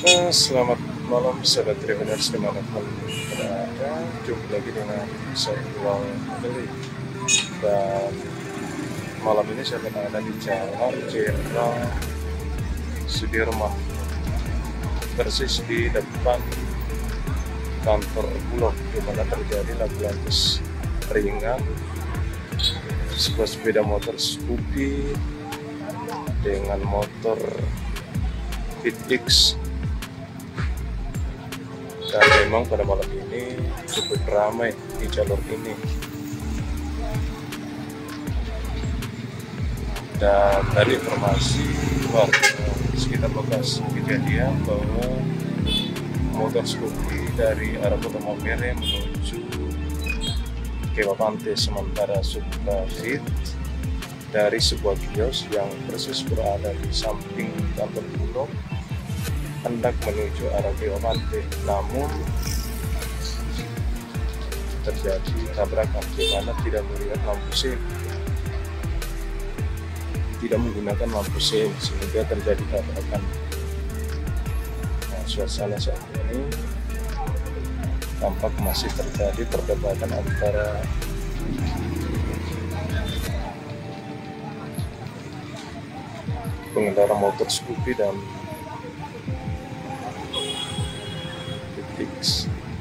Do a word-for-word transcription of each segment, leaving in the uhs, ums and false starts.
Eh, selamat malam sahabat Tribuners dimanapun berada. Jumpa lagi dengan saya Iqbal Beli. Dan malam ini saya berada di Jalan Jenderal Sudirman, persis di depan kantor Bulog, di mana terjadi lalu lintas ringan sebuah sepeda motor Scoopy dengan motor Fit X. Dan memang pada malam ini cukup ramai di jalur ini. Dan dari informasi warga sekitar lokasi kejadian bahwa motor Scoopy dari arah Kota Maumere menuju Kewa Pantai sementara Sukafit dari sebuah kios yang persis berada di samping kantor Bulog hendak menuju arah Kewa Pantai, namun terjadi tabrakan di mana tidak melihat lampu sein, tidak menggunakan lampu sein sehingga terjadi tabrakan. Nah, suasana saat ini tampak masih terjadi perdebatan antara pengendara motor Scoopy dan Fix.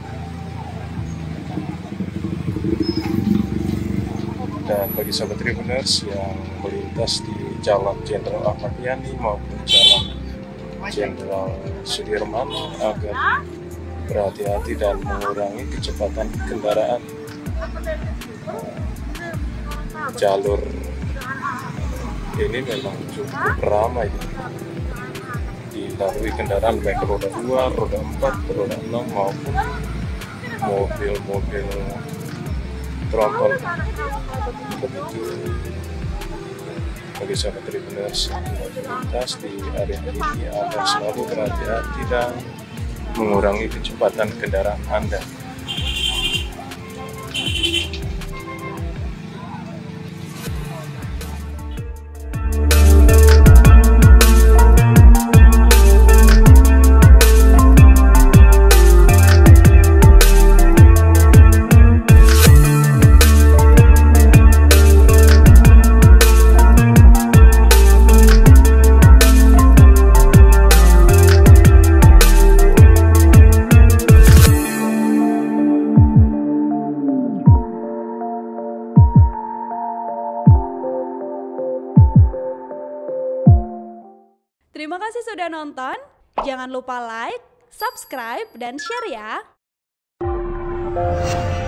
Dan bagi sahabat Tribuners yang melintas di Jalan Jenderal Ahmad Yani maupun Jalan Jenderal Sudirman agar berhati-hati dan mengurangi kecepatan kendaraan. Jalur ini memang cukup ramai dilalui kendaraan baik roda dua, roda empat, roda enam maupun mobil-mobil tronton. Begitu bagi sahabat Tribuners yang melintas di area ini agar selalu berhati-hati dan mengurangi kecepatan kendaraan Anda. Terima kasih sudah nonton. Jangan lupa like, subscribe, dan share ya.